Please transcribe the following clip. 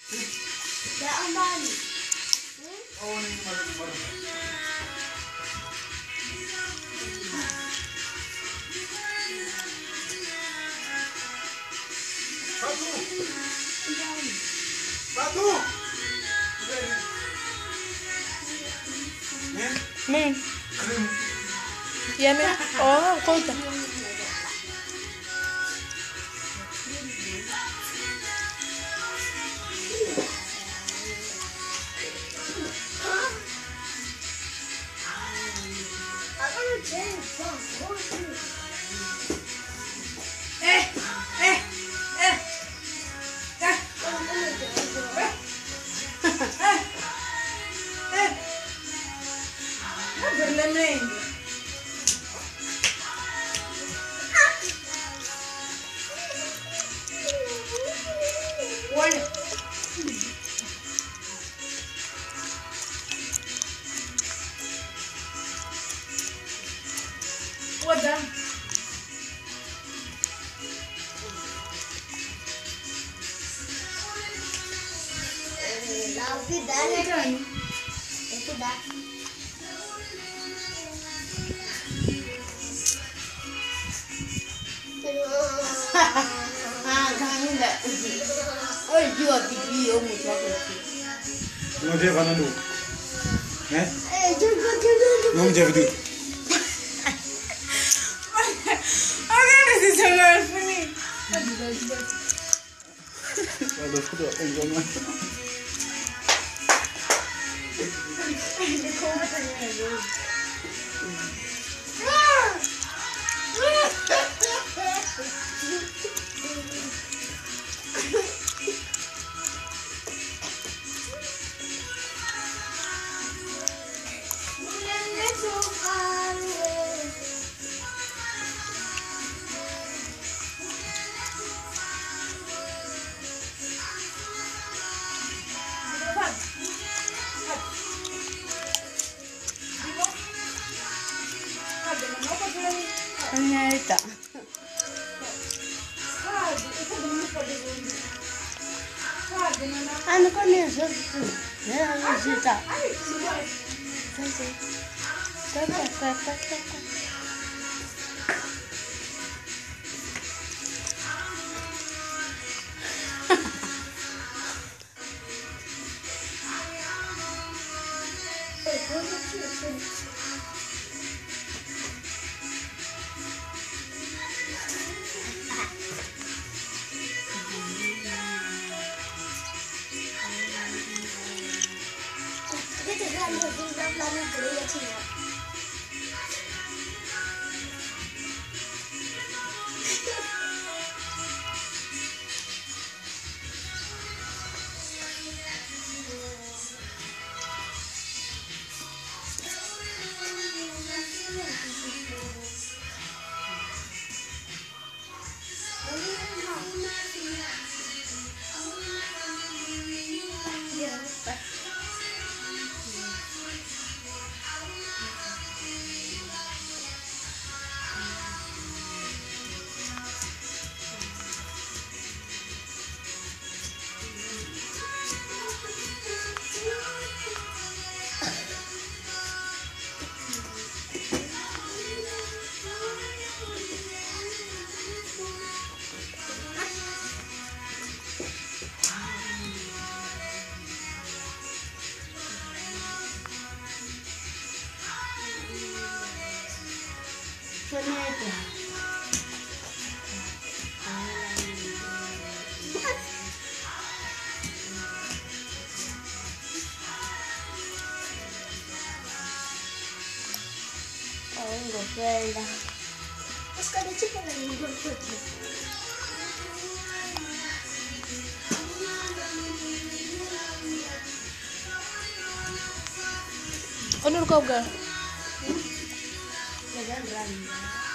Daan bali. Oh, ini malu. Satu. Men. Ya men. Oh, conta. Wadah. Lapi dah. Itu dah. Kamu enggak. Oh, dia video muncul lagi. Mau dia kanan dulu. Jangan. Mau dia video. Jangan sini. Ada sudah enggak. Anyarita. Ano ko niya sa? Ano sita? Bella. Oscar de chica la mejor coche. Ano kau ga? Jangan rani.